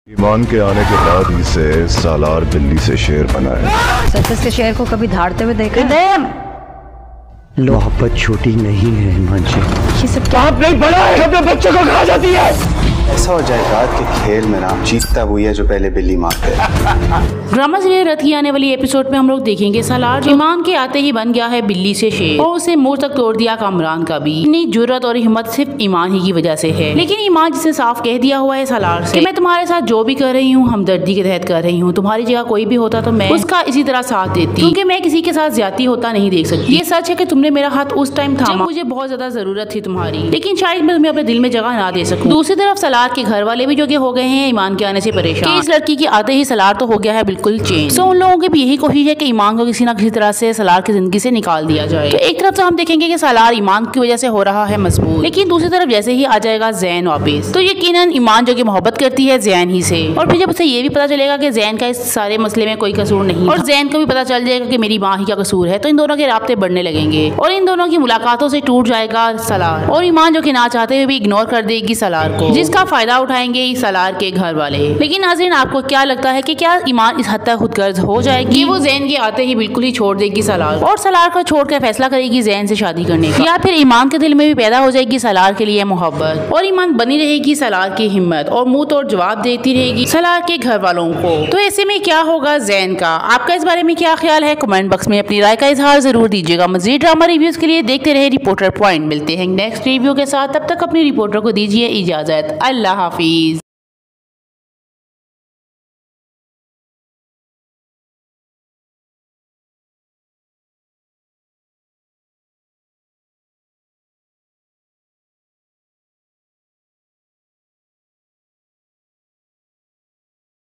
ईमान के आने के बाद ही से सालार बिल्ली से शेर बना है। सर्कस के शेर को कभी धाड़ते हुए देखा है? मोहब्बत छोटी नहीं है ईमान जी। ये सब क्या? आप नहीं बड़ा है, अपने बच्चों को खा जाती है। ऐसा हो जाए रात के खेल में ना जीतता वही है जो पहले बिल्ली मारते है। ड्रामा सीरियल रथ की आने वाली एपिसोड में हम लोग देखेंगे सालार ईमान के आते ही बन गया है बिल्ली से शेर और उसे मुंह तक तोड़ दिया कामरान का भी। इतनी जुर्रत और हिम्मत सिर्फ ईमान ही की वजह से है। लेकिन ईमान जिसे साफ कह दिया हुआ है सालार से कि मैं तुम्हारे साथ जो भी कर रही हूँ हमदर्दी के तहत कर रही हूँ, तुम्हारी जगह कोई भी होता तो मैं उसका इसी तरह साथ देती, क्योंकि मैं किसी के साथ ज्यादती होता नहीं देख सकती। ये सच है कि तुमने मेरा हाथ उस टाइम थामा मुझे बहुत ज्यादा जरूरत थी तुम्हारी, लेकिन शायद मैं तुम्हें अपने दिल में जगह ना दे सकूं। दूसरी तरफ सालार के घर वाले भी जो कि हो गए हैं ईमान के आने से परेशान। इस लड़की के आते ही सालार तो हो गया है बिल्कुल चेंज। सो उन लोगों की भी यही कोशिश है कि ईमान को किसी ना किसी तरह से सालार की जिंदगी से निकाल दिया जाए। तो एक तरफ से हम देखेंगे कि सालार ईमान की वजह से हो रहा है मजबूर, लेकिन दूसरी तरफ जैसे ही आ जाएगा जैन वापस तो यकीनन ईमान जो कि मोहब्बत करती है जैन ही से, और फिर जब उसे ये भी पता चलेगा कि जैन का इस सारे मसले में कोई कसूर नहीं और जैन को भी पता चल जाएगा कि मेरी माँ ही का कसूर है, तो इन दोनों के राब्ते बढ़ने लगेंगे और इन दोनों की मुलाकातों से टूट जाएगा सालार और ईमान जो कि ना चाहते हुए भी इग्नोर कर देगी सालार को, जिसका फायदा उठाएंगे सालार के घर वाले। लेकिन नाज़रीन आपको क्या लगता है कि क्या ईमान इस हद तक खुदगर्ज हो जाएगी, वो जैन के आते ही बिल्कुल ही छोड़ देगी सालार और सालार को छोड़कर फैसला करेगी जैन से शादी करने का, या फिर ईमान के दिल में भी पैदा हो जाएगी सालार के लिए मोहब्बत और ईमान बनी रहेगी सालार की हिम्मत और मुंह तोड़ जवाब देती रहेगी सालार के घर वालों को। तो ऐसे में क्या होगा जैन का? आपका इस बारे में क्या ख्याल है? कमेंट बॉक्स में अपनी राय का इजहार जरूर दीजिएगा। मज़ीद ड्रामा रिव्यूज के लिए देखते रहे रिपोर्टर पॉइंट। मिलते हैं नेक्स्ट रिव्यू के साथ, तब तक अपनी रिपोर्टर को दीजिए इजाजत। अल्लाह हाफिज।